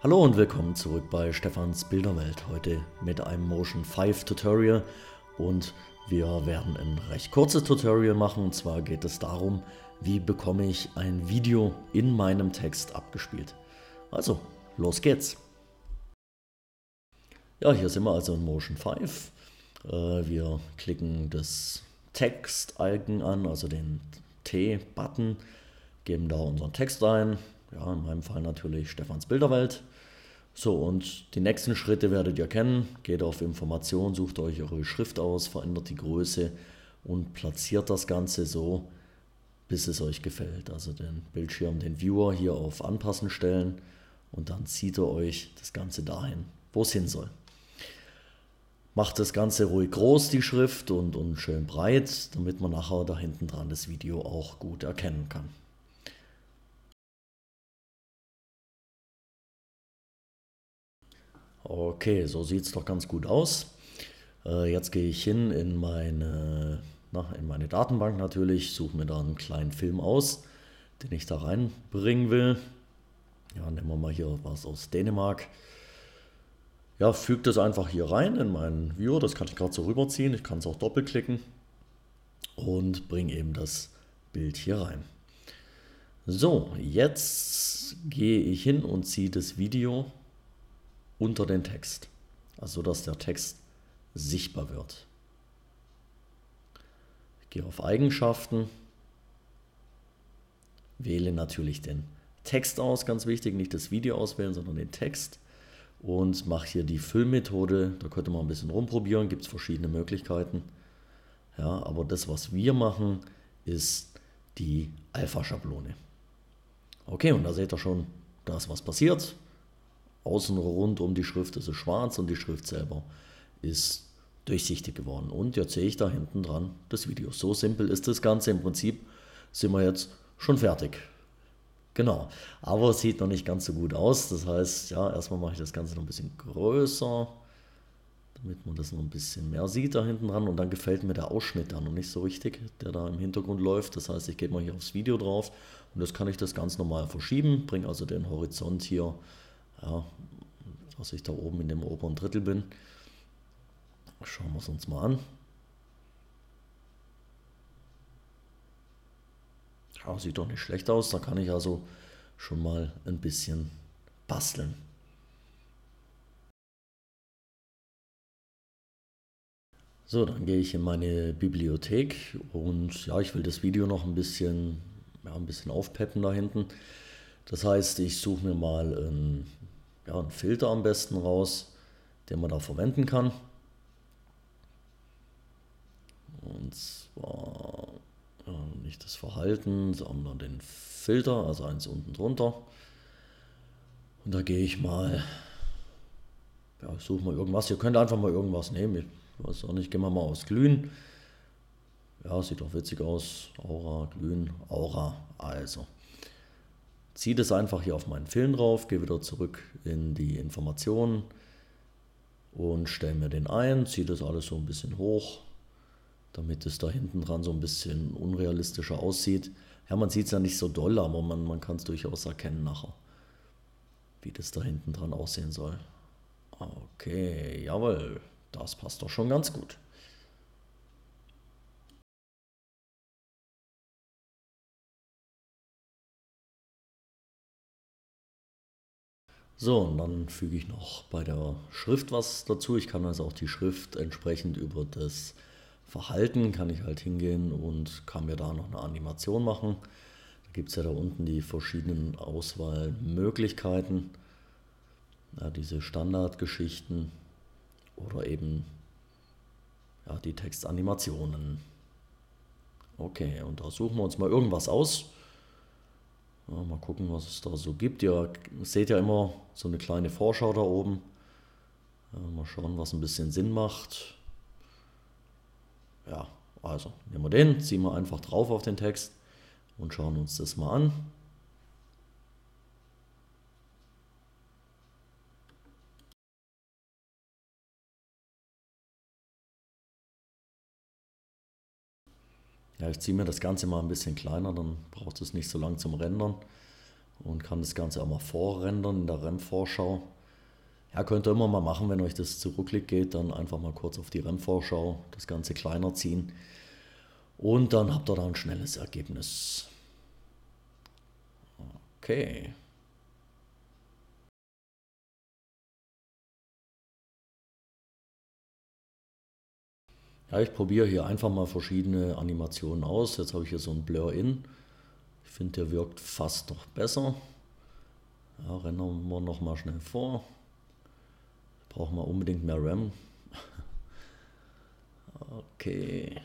Hallo und willkommen zurück bei Stefans Bilderwelt. Heute mit einem Motion 5 Tutorial und wir werden ein recht kurzes Tutorial machen. Und zwar geht es darum, wie bekomme ich ein Video in meinem Text abgespielt. Also, los geht's. Ja, hier sind wir also in Motion 5. Wir klicken das Text-Icon an, also den T-Button, geben da unseren Text ein. Ja, in meinem Fall natürlich Stefans Bilderwelt. So, und die nächsten Schritte werdet ihr kennen. Geht auf Information, sucht euch eure Schrift aus, verändert die Größe und platziert das Ganze so, bis es euch gefällt. Also den Bildschirm, den Viewer hier auf Anpassen stellen und dann zieht ihr euch das Ganze dahin, wo es hin soll. Macht das Ganze ruhig groß, die Schrift, und schön breit, damit man nachher da hinten dran das Video auch gut erkennen kann. Okay, so sieht es doch ganz gut aus. Jetzt gehe ich hin in meine Datenbank natürlich, suche mir da einen kleinen Film aus, den ich da reinbringen will. Ja, nehmen wir mal hier was aus Dänemark. Ja, füge das einfach hier rein in meinen Viewer, das kann ich gerade so rüberziehen, ich kann es auch doppelklicken und bringe eben das Bild hier rein. So, jetzt gehe ich hin und ziehe das Video unter den Text, also dass der Text sichtbar wird. Ich gehe auf Eigenschaften, wähle natürlich den Text aus, ganz wichtig, nicht das Video auswählen, sondern den Text und mache hier die Füllmethode. Da könnte man ein bisschen rumprobieren, gibt es verschiedene Möglichkeiten. Ja, aber das, was wir machen, ist die Alpha-Schablone. Okay, und da seht ihr schon, da ist was passiert. Außen rund um die Schrift ist es schwarz und die Schrift selber ist durchsichtig geworden. Und jetzt sehe ich da hinten dran das Video. So simpel ist das Ganze. Im Prinzip sind wir jetzt schon fertig. Genau, aber es sieht noch nicht ganz so gut aus. Das heißt, ja, erstmal mache ich das Ganze noch ein bisschen größer, damit man das noch ein bisschen mehr sieht da hinten dran. Und dann gefällt mir der Ausschnitt da noch nicht so richtig, der da im Hintergrund läuft. Das heißt, ich gehe mal hier aufs Video drauf und das kann ich das ganz normal verschieben. Bringe also den Horizont hier, ja, dass ich da oben in dem oberen Drittel bin. Schauen wir es uns mal an. Ja, sieht doch nicht schlecht aus. Da kann ich also schon mal ein bisschen basteln. So, dann gehe ich in meine Bibliothek und ja, ich will das Video noch ein bisschen aufpeppen da hinten. Das heißt, ich suche mir mal einen Filter am besten raus, den man da verwenden kann. Und zwar nicht das Verhalten, sondern den Filter, also eins unten drunter. Und da gehe ich mal, ja, suche mal irgendwas. Ihr könnt einfach mal irgendwas nehmen. Ich weiß auch nicht, gehen wir mal aus Glühen. Ja, sieht doch witzig aus. Aura, Glühen, Aura. Also, ziehe das einfach hier auf meinen Film drauf, gehe wieder zurück in die Informationen und stelle mir den ein, ziehe das alles so ein bisschen hoch, damit es da hinten dran so ein bisschen unrealistischer aussieht. Ja, man sieht es ja nicht so doll, aber man kann es durchaus erkennen nachher, wie das da hinten dran aussehen soll. Okay, jawohl, das passt doch schon ganz gut. So, und dann füge ich noch bei der Schrift was dazu. Ich kann also auch die Schrift entsprechend über das Verhalten, kann ich halt hingehen und kann mir da noch eine Animation machen. Da gibt es ja da unten die verschiedenen Auswahlmöglichkeiten, ja, diese Standardgeschichten oder eben ja, die Textanimationen. Okay, und da suchen wir uns mal irgendwas aus. Ja, mal gucken, was es da so gibt. Ihr seht ja immer so eine kleine Vorschau da oben. Ja, mal schauen, was ein bisschen Sinn macht. Ja, also nehmen wir den, ziehen wir einfach drauf auf den Text und schauen uns das mal an. Ja, ich ziehe mir das Ganze mal ein bisschen kleiner, dann braucht es nicht so lang zum Rendern. und kann das Ganze auch mal vorrendern in der REM-Vorschau. Ja, könnt ihr immer mal machen, wenn euch das zu rucklig geht, dann einfach mal kurz auf die REM-Vorschau das Ganze kleiner ziehen und dann habt ihr da ein schnelles Ergebnis. Okay. Ja, ich probiere hier einfach mal verschiedene Animationen aus. Jetzt habe ich hier so ein Blur-In. Ich finde, der wirkt fast noch besser. Ja, rennen wir nochmal schnell vor. Brauchen wir unbedingt mehr RAM. Okay.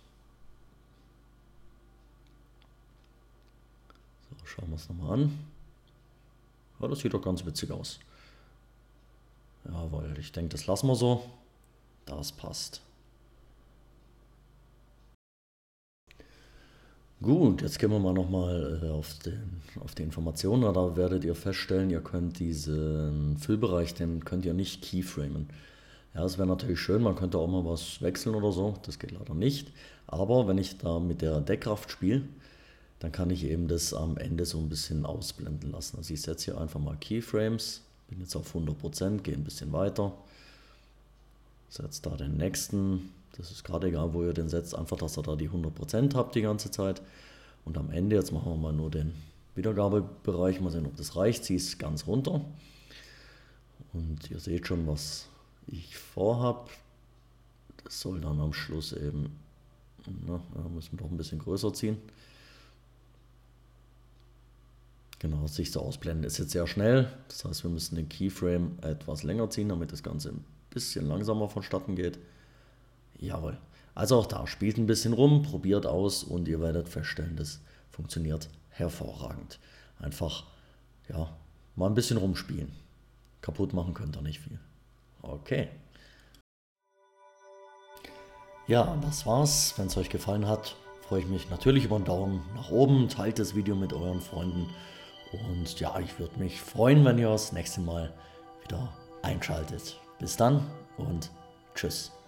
So, schauen wir es nochmal an. Ja, das sieht doch ganz witzig aus. Jawohl, ich denke, das lassen wir so. Das passt. Gut, jetzt gehen wir mal nochmal auf die Informationen. Da werdet ihr feststellen, ihr könnt diesen Füllbereich, den könnt ihr nicht keyframen. Ja, es wäre natürlich schön, man könnte auch mal was wechseln oder so, das geht leider nicht. Aber wenn ich da mit der Deckkraft spiele, dann kann ich eben das am Ende so ein bisschen ausblenden lassen. Also ich setze hier einfach mal Keyframes, bin jetzt auf 100%, gehe ein bisschen weiter, setze da den nächsten. Das ist gerade egal, wo ihr den setzt, einfach, dass ihr da die 100% habt die ganze Zeit. Und am Ende, jetzt machen wir mal nur den Wiedergabebereich, mal sehen, ob das reicht, ziehe es ganz runter. Und ihr seht schon, was ich vorhabe. Das soll dann am Schluss eben, müssen wir doch ein bisschen größer ziehen. Genau, sich so ausblenden ist jetzt sehr schnell. Das heißt, wir müssen den Keyframe etwas länger ziehen, damit das Ganze ein bisschen langsamer vonstatten geht. Jawohl. Also auch da, spielt ein bisschen rum, probiert aus und ihr werdet feststellen, das funktioniert hervorragend. Einfach, ja, mal ein bisschen rumspielen. Kaputt machen könnt ihr nicht viel. Okay. Ja, das war's. Wenn es euch gefallen hat, freue ich mich natürlich über einen Daumen nach oben. Teilt das Video mit euren Freunden. Und ja, ich würde mich freuen, wenn ihr das nächste Mal wieder einschaltet. Bis dann und tschüss.